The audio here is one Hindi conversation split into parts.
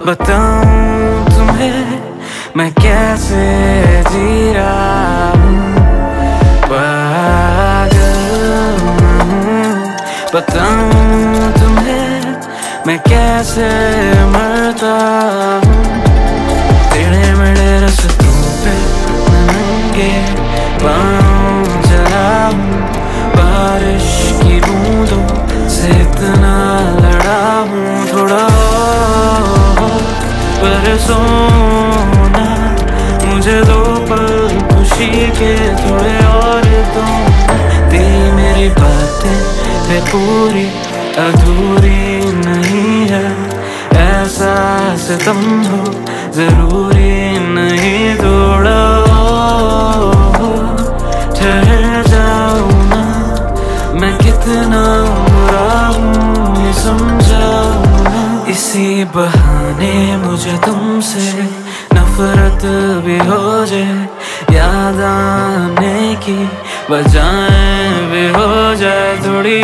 बताऊं तुम्हें मैं कैसे जी रहा हूँ, पागल हूँ। बताऊं तुम्हें मैं कैसे मरता हूँ, टेढ़े मेढ़े रास्तों पे नंगे पाँव चला हूँ, बारिश की बूंदों से इतना लड़ा हूँ। थोड़ा पर सोना मुझे दो पल खुशी के, थोड़े और दो तेरी मेरी बातें है पूरी अधूरी नहीं है, ऐसा सितम हो जरूरी नहीं। थोड़ा ठहर जाऊं ना, मैं कितना बुरा हूँ ये समझाऊं ना। इसी बहाने मुझे तुमसे नफरत भी हो जाए, याद आने की बजाय भी हो जाए थोड़ी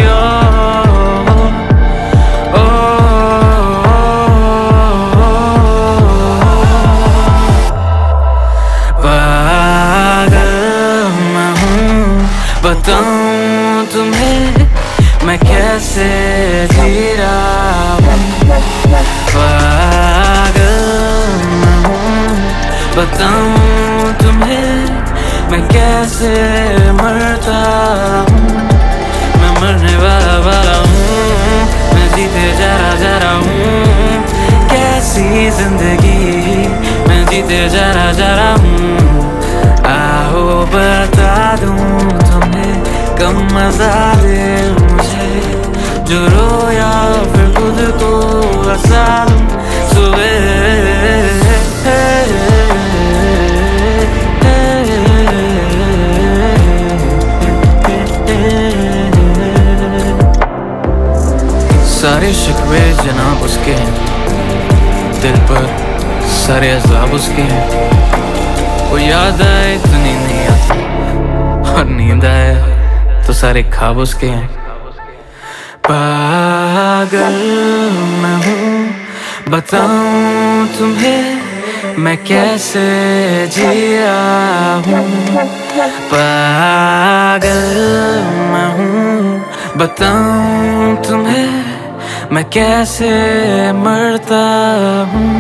पागल मैं हूँ। बताऊं तुम्हें मैं कैसे जी रहा हूँ, पागल मैं हूँ। बताऊं तुम्हें मैं कैसे मरता हूँ, मैं मरने वाला हूँ, मैं जीते जा रहा हूँ। कैसी जिंदगी मैं जीते जा रहा हूँ, आओ बता दूं तुम्हें, कम मजा दे मुझे जो रोया फिर खुद को हंसा दूं सारे शिकवे जनाब उसके हैं, दिल पर सारे अज़ाब उसके हैं। वो याद आए तो नींद नहीं आती, और नींद आए तो सारे ख्वाब उसके हैं। पागल मैं हूँ, बताऊं तुम्हें मैं कैसे जी रहा हूँ, पागल मैं हूँ। बताऊं तुम्हें मैं कैसे मरता हूँ।